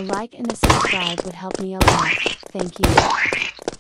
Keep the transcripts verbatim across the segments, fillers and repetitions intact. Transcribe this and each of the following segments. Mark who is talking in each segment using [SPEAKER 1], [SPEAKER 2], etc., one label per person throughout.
[SPEAKER 1] like and a subscribe would help me a lot, thank you.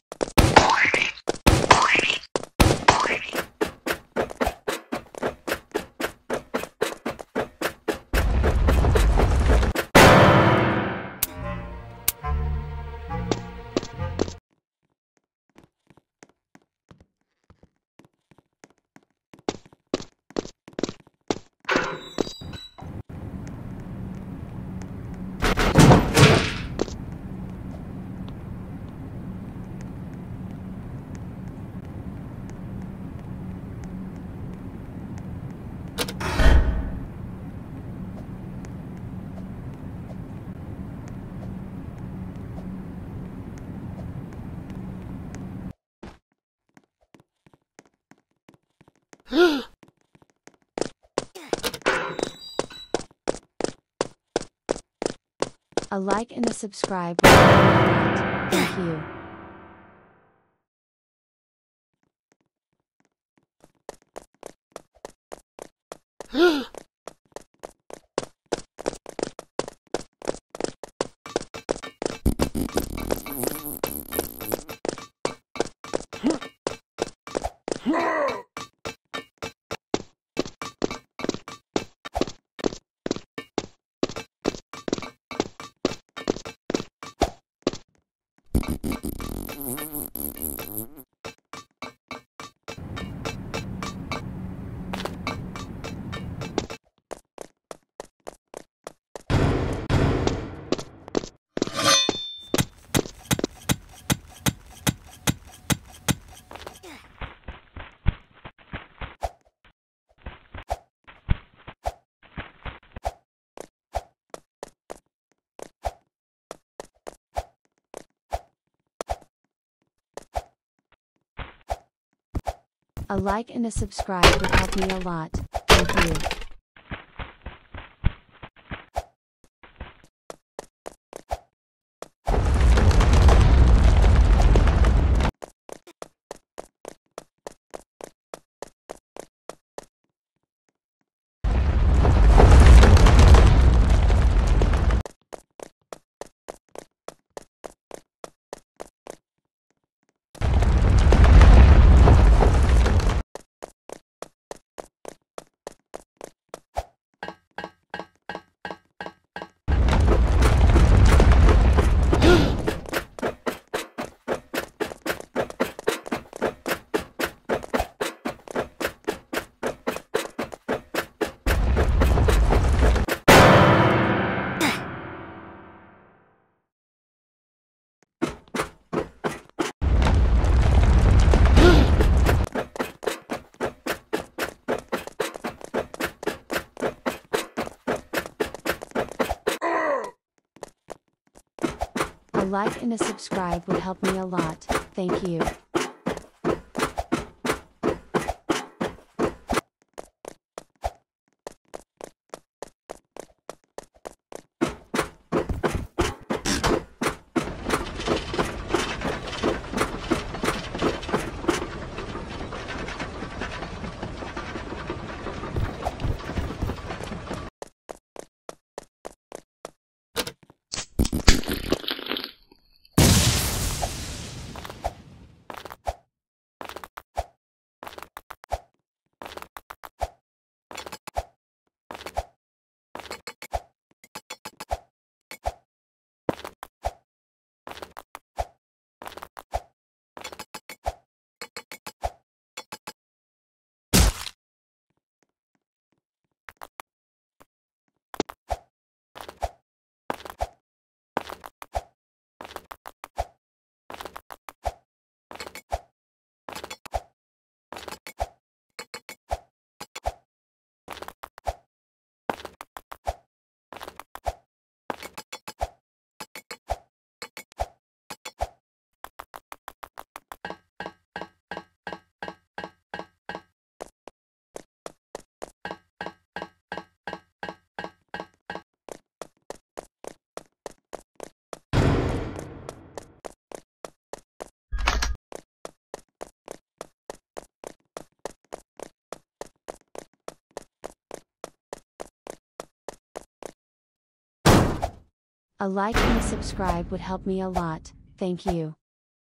[SPEAKER 1] A like and a subscribe would help me a lot, thank you. A like and a subscribe would help me a lot, thank you. A like and a subscribe would help me a lot, thank you. A like and a subscribe would help me a lot, thank you.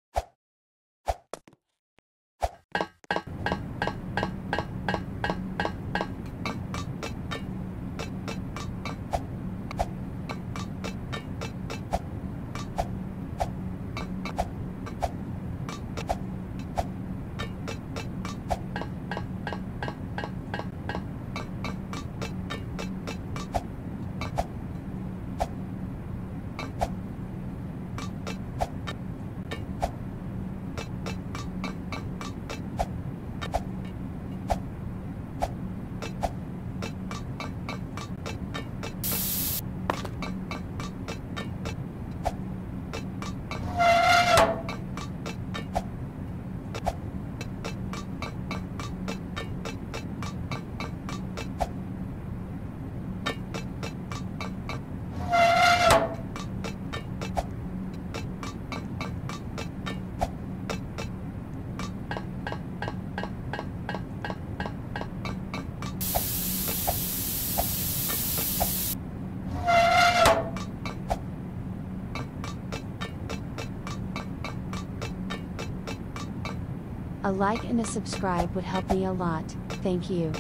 [SPEAKER 1] A like and a subscribe would help me a lot, thank you.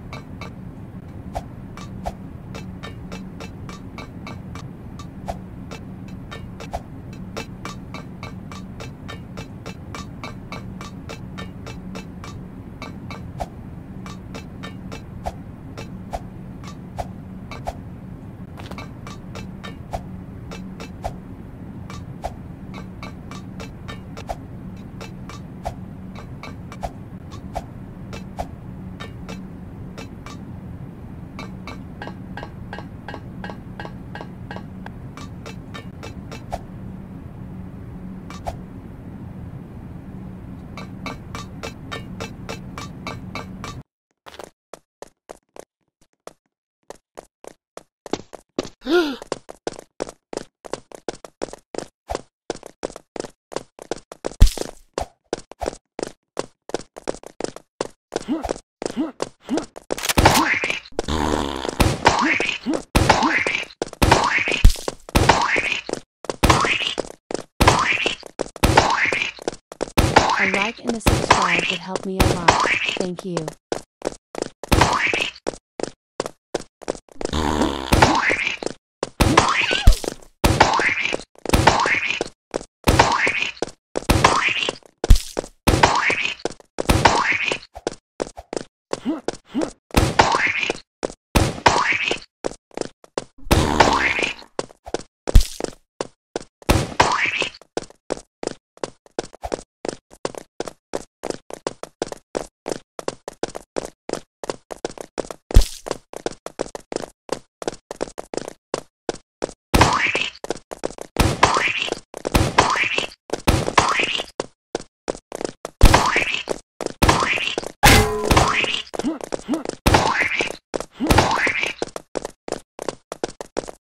[SPEAKER 1] A like and a subscribe would help me a lot, thank you.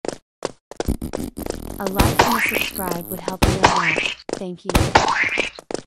[SPEAKER 1] A like and a subscribe would help me a lot, thank you.